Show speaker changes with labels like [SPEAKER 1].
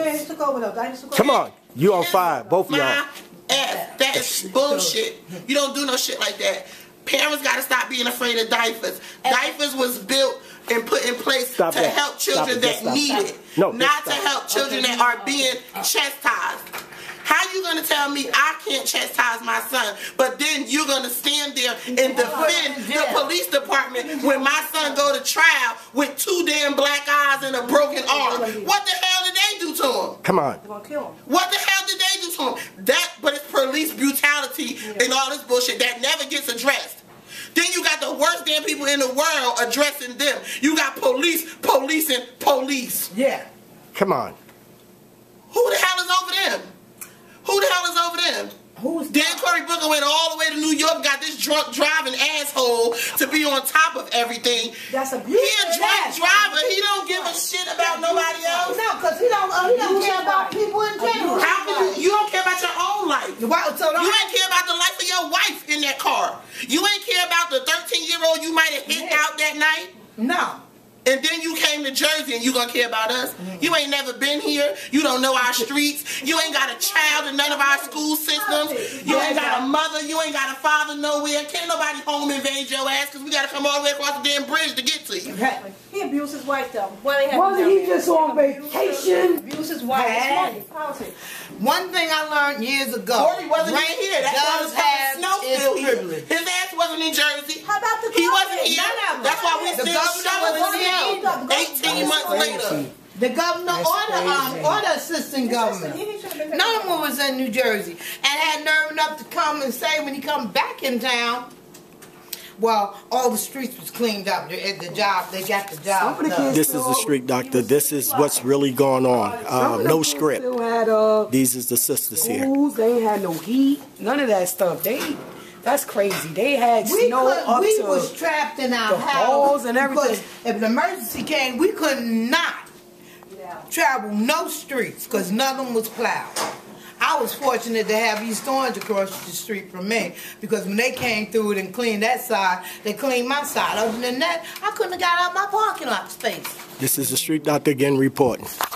[SPEAKER 1] he took over though.
[SPEAKER 2] Come on, you on fire, both of y'all.
[SPEAKER 3] That's bullshit. You don't do no shit like that. Parents gotta stop being afraid of diapers. Diapers was built and put in place to help children that need it, not to help children that are being chastised. How you gonna tell me I can't chastise my son, but then you're gonna stand there and defend the police department when my son go to trial with 2 damn black eyes and a broken arm? What the hell did they do to him?
[SPEAKER 2] Come on.
[SPEAKER 3] What the hell did they do to him? But it's police brutality and all this bullshit that never gets addressed. Then you got the worst damn people in the world addressing them. You got police policing police.
[SPEAKER 1] Yeah.
[SPEAKER 2] Come on.
[SPEAKER 3] Who the hell is over them? Who the hell is over them?
[SPEAKER 1] Who's
[SPEAKER 3] Dan Cory Booker went all the way to New York, got this drunk driving asshole to be on top of everything.
[SPEAKER 1] That's a
[SPEAKER 3] He a drunk driver. He don't give a shit about nobody else.
[SPEAKER 1] No, because he don't care about people in general.
[SPEAKER 3] How can you don't care about your own life? You ain't care about the life of your wife in that car. You ain't care about the 13-year-old you might have hit out that night.
[SPEAKER 1] No.
[SPEAKER 3] And then you came to Jersey and you gonna care about us? You ain't never been here. You don't know our streets. You ain't got a child in none of our school systems. You ain't got a mother. You ain't got a father nowhere. Can't nobody home invade your ass because we gotta come all the way across the damn bridge to get to you.
[SPEAKER 1] He abused his wife though.
[SPEAKER 4] Wasn't he just on vacation?
[SPEAKER 1] Abused his wife.
[SPEAKER 5] One thing I learned years ago.
[SPEAKER 3] Cory wasn't even here. That's why it was snow still here. His ass wasn't in Jersey.
[SPEAKER 1] How about the
[SPEAKER 3] He wasn't here. That's why we still shoveling him. 18 months later.
[SPEAKER 5] The governor or the assistant governor. None of them was in New Jersey. And had nerve enough to come and say when he come back in town, well, all the streets was cleaned up. They got the job done.
[SPEAKER 2] This is the street doctor. This is what's really going on. No script. These is the sisters here.
[SPEAKER 4] They ain't had no heat. None of that stuff. That's crazy. They had snow up
[SPEAKER 5] we
[SPEAKER 4] to
[SPEAKER 5] was trapped in our
[SPEAKER 4] the
[SPEAKER 5] house
[SPEAKER 4] walls and everything.
[SPEAKER 5] If an emergency came, we could not travel no streets because none of them was plowed. I was fortunate to have East Orange across the street from me because when they came through it and cleaned that side, they cleaned my side. Other than that, I couldn't have got out my parking lot space.
[SPEAKER 2] This is the street doctor again reporting.